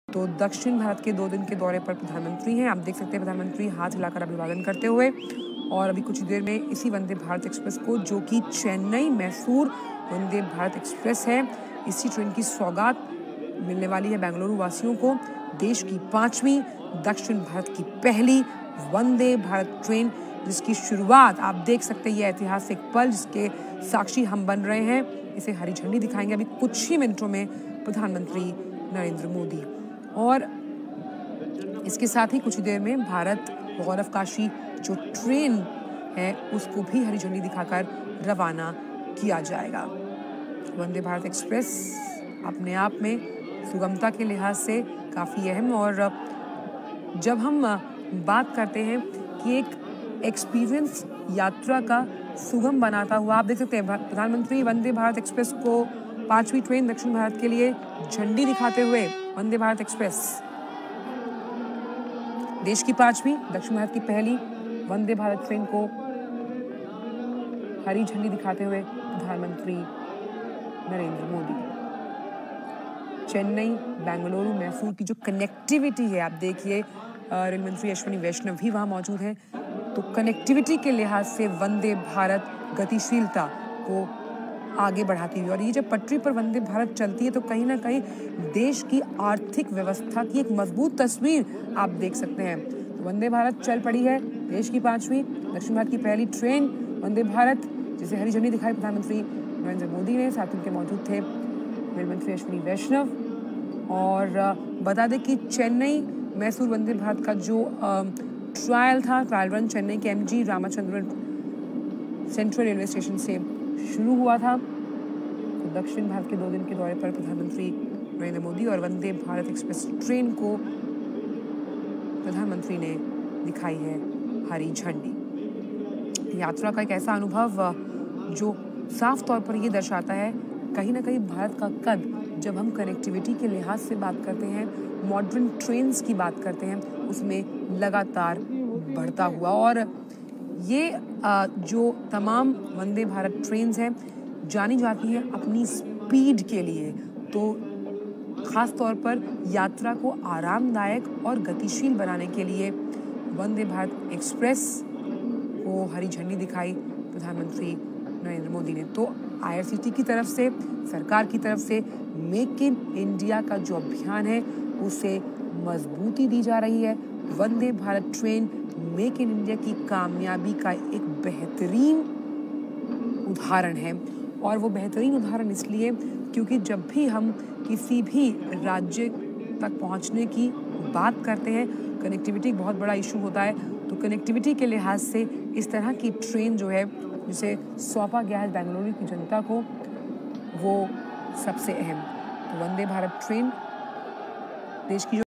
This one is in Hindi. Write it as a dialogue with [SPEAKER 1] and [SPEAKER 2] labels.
[SPEAKER 1] तो दक्षिण भारत के 2 दिन के दौरे पर प्रधानमंत्री हैं। आप देख सकते हैं प्रधानमंत्री हाथ हिलाकर अभिवादन करते हुए, और अभी कुछ देर में इसी वंदे भारत एक्सप्रेस को, जो कि चेन्नई मैसूर वंदे भारत एक्सप्रेस है, इसी ट्रेन की सौगात मिलने वाली है बेंगलुरु वासियों को। देश की 5वीं, दक्षिण भारत की पहली वंदे भारत ट्रेन, जिसकी शुरुआत आप देख सकते हैं, ये ऐतिहासिक पल जिसके साक्षी हम बन रहे हैं। इसे हरी झंडी दिखाएंगे अभी कुछ ही मिनटों में प्रधानमंत्री नरेंद्र मोदी, और इसके साथ ही कुछ देर में भारत गौरवकाशी जो ट्रेन है उसको भी हरी झंडी दिखाकर रवाना किया जाएगा। वंदे भारत एक्सप्रेस अपने आप में सुगमता के लिहाज से काफ़ी अहम, और जब हम बात करते हैं कि एक एक्सपीरियंस यात्रा का सुगम बनाता हुआ, आप देख सकते हैं प्रधानमंत्री वंदे भारत एक्सप्रेस को 5वीं ट्रेन दक्षिण भारत के लिए झंडी दिखाते हुए, वंदे भारत एक्सप्रेस देश की 5वीं, दक्षिण भारत की पहली वंदे भारत ट्रेन को हरी झंडी दिखाते हुए प्रधानमंत्री नरेंद्र मोदी। चेन्नई बेंगलुरु मैसूर की जो कनेक्टिविटी है, आप देखिए रेल मंत्री अश्विनी वैष्णव भी वहां मौजूद हैं। तो कनेक्टिविटी के लिहाज से वंदे भारत गतिशीलता को आगे बढ़ाती हुई, और ये जब पटरी पर वंदे भारत चलती है तो कहीं ना कहीं देश की आर्थिक व्यवस्था की एक मजबूत तस्वीर आप देख सकते हैं। तो वंदे भारत चल पड़ी है, देश की 5वीं, दक्षिण भारत की पहली ट्रेन वंदे भारत, जिसे हरी झंडी दिखाई प्रधानमंत्री नरेंद्र मोदी ने। साथ उनके मौजूद थे रेल मंत्री अश्विनी वैष्णव। और बता दें कि चेन्नई मैसूर वंदे भारत का जो ट्रायल रन चेन्नई के MG Ramachandran central railway station से शुरू हुआ था। तो दक्षिण भारत के 2 दिन के दौरे पर प्रधानमंत्री नरेंद्र मोदी और वंदे भारत एक्सप्रेस ट्रेन को प्रधानमंत्री ने दिखाई है हरी झंडी। यात्रा का एक ऐसा अनुभव जो साफ तौर पर ये दर्शाता है कहीं ना कहीं भारत का कद, जब हम कनेक्टिविटी के लिहाज से बात करते हैं, मॉडर्न ट्रेन्स की बात करते हैं, उसमें लगातार बढ़ता हुआ। और ये जो तमाम वंदे भारत ट्रेन्स हैं जानी जाती हैं अपनी स्पीड के लिए। तो ख़ास तौर पर यात्रा को आरामदायक और गतिशील बनाने के लिए वंदे भारत एक्सप्रेस को हरी झंडी दिखाई प्रधानमंत्री नरेंद्र मोदी ने। तो IRCTC की तरफ से, सरकार की तरफ से मेक इन इंडिया का जो अभियान है उसे मजबूती दी जा रही है। Vande Bharat train make in India की कामयाबी का एक बेहतरीन उदाहरण है, और वो बेहतरीन उदाहरण इसलिए क्योंकि जब भी हम किसी भी राज्य तक पहुंचने की बात करते हैं, कनेक्टिविटी बहुत बड़ा इशू होता है। तो कनेक्टिविटी के लिहाज से इस तरह की ट्रेन जो है, जिसे सौंपा गया है बेंगलुरु की जनता को, वो सबसे अहम। तो वंदे भारत ट्रेन देश की